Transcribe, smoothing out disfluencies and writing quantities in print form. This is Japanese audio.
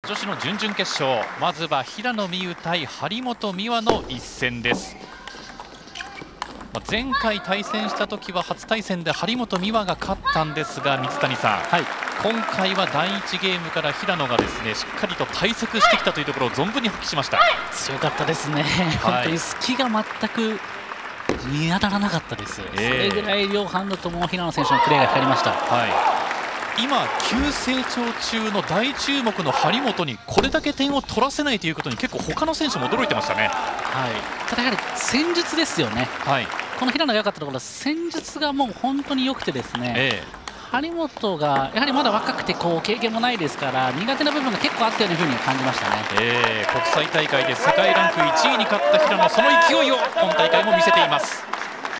女子の準々決勝、まずは平野美宇対張本美和の一戦です。前回対戦した時は初対戦で張本美和が勝ったんですが、水谷さん、はい、今回は第1ゲームから平野がですねしっかりと対策してきたというところを存分に発揮しました。 強かったですね、本当に隙が全く見当たらなかったです。それぐらい両ハンドとも平野選手のプレーが光りました。 今、急成長中の大注目の張本にこれだけ点を取らせないということに結構他の選手も驚いてましたね。 ただやはり戦術ですよね。この平野が良かったところは戦術がもう本当に良くてですね、張本がやはりまだ若くて経験もないですから苦手な部分が結構あったようなふうに感じましたね。 国際大会で世界ランク1位に勝った平野、その勢いを今大会も見せています。